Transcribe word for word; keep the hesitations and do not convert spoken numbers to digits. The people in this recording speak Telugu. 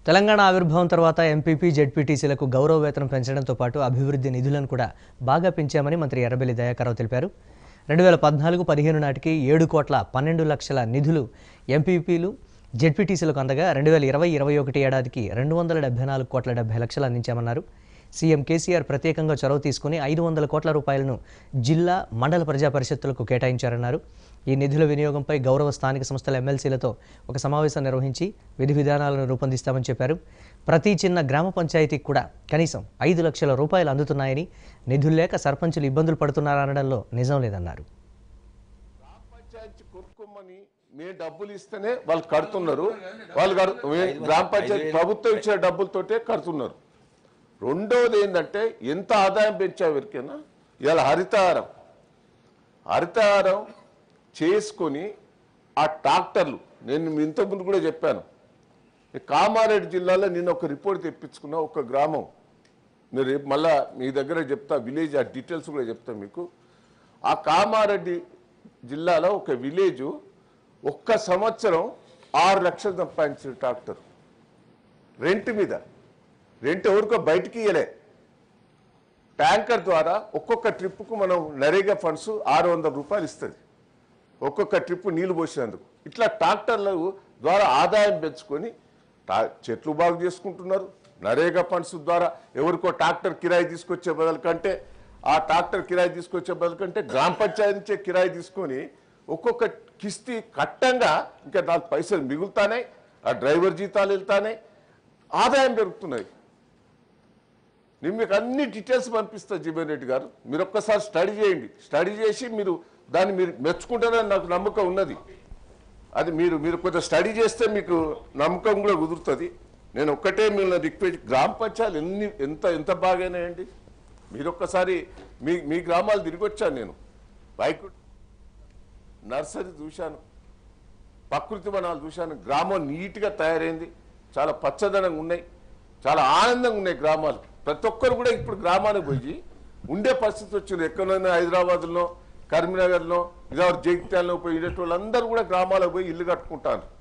తెలంగాణ ఆవిర్భావం తర్వాత ఎంపీపీ జెడ్పీటీసీలకు గౌరవ వేతనం పెంచడంతో పాటు అభివృద్ధి నిధులను కూడా బాగా పెంచామని మంత్రి ఎర్రబెల్లి దయాకర్ తెలిపారు. రెండు వేల పద్నాలుగు పదిహేను నాటికి ఏడు కోట్ల పన్నెండు లక్షల నిధులు ఎంపీపీలు జెడ్పీటీసీలకు అందగా రెండు వేల ఇరవై ఇరవై ఒకటి ఏడాదికి రెండు వందల డెబ్బై నాలుగు కోట్ల డెబ్బై లక్షలు అందించామన్నారు. సీఎం కేసీఆర్ ప్రత్యేకంగా చొరవ తీసుకుని ఐదు వందల కోట్ల రూపాయలను జిల్లా మండల ప్రజా పరిషత్తులకు కేటాయించారన్నారు. ఈ నిధుల వినియోగంపై గౌరవ స్థానిక సంస్థల ఎమ్మెల్సీలతో ఒక సమావేశం నిర్వహించి విధి విధానాలను రూపొందిస్తామని చెప్పారు. ప్రతి చిన్న గ్రామ పంచాయతీకి కూడా కనీసం ఐదు లక్షల రూపాయలు అందుతున్నాయని, నిధులు లేక సర్పంచులు ఇబ్బందులు పడుతున్నారనడంలో నిజం లేదన్నారు. మేము డబ్బులు ఇస్తేనే వాళ్ళు కడుతున్నారు. వాళ్ళు గ్రామ పంచాయతీ ప్రభుత్వం ఇచ్చే డబ్బులతోటే కడుతున్నారు. రెండవది ఏంటంటే ఎంత ఆదాయం పెంచా ఎవరికైనా ఇవాళ హరితహారం హరితహారం చేసుకొని ఆ ట్రాక్టర్లు నేను ఇంతకుముందు కూడా చెప్పాను. కామారెడ్డి జిల్లాలో నేను ఒక రిపోర్ట్ తెప్పించుకున్నా. ఒక గ్రామం నేను రేపు మళ్ళా మీ దగ్గర చెప్తా, విలేజ్ ఆ డీటెయిల్స్ కూడా చెప్తా మీకు. ఆ కామారెడ్డి జిల్లాలో ఒక విలేజ్ ఒక్క సంవత్సరం ఆరు లక్షలు సంపాదించిన ట్రాక్టర్ రెంట్ మీద. రెంట్ ఎవరికో బయటికి ఇయ్యలే. ట్యాంకర్ ద్వారా ఒక్కొక్క ట్రిప్పుకు మనం నరేగా ఫండ్స్ ఆరు వందల రూపాయలు ఇస్తుంది ఒక్కొక్క ట్రిప్పు నీళ్లు పోసినందుకు. ఇట్లా ట్రాక్టర్ల ద్వారా ఆదాయం పెంచుకొని చెట్లు బాగు చేసుకుంటున్నారు. నరేగా ఫండ్స్ ద్వారా ఎవరికో ట్రాక్టర్ కిరాయి తీసుకొచ్చే బదులు కంటే ఆ ట్రాక్టర్ కిరాయి తీసుకొచ్చే బదులు కంటే గ్రామ పంచాయతీ నుంచే కిరాయి తీసుకొని ఒక్కొక్క కిస్తీ కట్టంగా ఇంకా నాకు పైసలు మిగులుతానే, ఆ డ్రైవర్ జీతాలు వెళ్తానే, ఆదాయం పెరుగుతున్నాయి. నేను మీకు అన్ని డీటెయిల్స్ పంపిస్తా జీవన్ రెడ్డి గారు. మీరు ఒక్కసారి స్టడీ చేయండి. స్టడీ చేసి మీరు దాన్ని మీరు మెచ్చుకుంటారని నాకు నమ్మకం ఉన్నది. అది మీరు మీరు కొంచెం స్టడీ చేస్తే మీకు నమ్మకం కూడా కుదురుతుంది. నేను ఒక్కటే మిమ్మల్ని రిక్వెస్ట్, గ్రామ పంచాయతీలు ఎన్ని ఎంత ఎంత బాగానేయండి. మీరు ఒక్కసారి మీ మీ గ్రామాలు తిరిగి వచ్చాను. నేను బైక్ నర్సరీ చూశాను, ప్రకృతి వనాలు చూశాను. గ్రామం నీట్గా తయారైంది, చాలా పచ్చదనంగా ఉన్నాయి, చాలా ఆనందంగా ఉన్నాయి గ్రామాలు. ప్రతి ఒక్కరు కూడా ఇప్పుడు గ్రామానికి పోయి ఉండే పరిస్థితి వచ్చింది. ఎక్కడైనా హైదరాబాద్లో, కరీంనగర్లో, ఇలా జగిత్యాలలో పోయి వాళ్ళందరూ కూడా గ్రామాలకు పోయి ఇల్లు కట్టుకుంటారు.